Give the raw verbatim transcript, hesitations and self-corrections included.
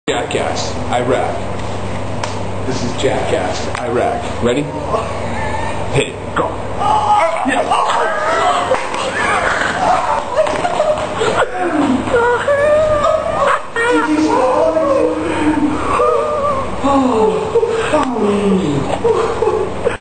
Jackass, Iraq. This is Jackass, Iraq. Ready? Hey, go. Yeah. Oh. Oh.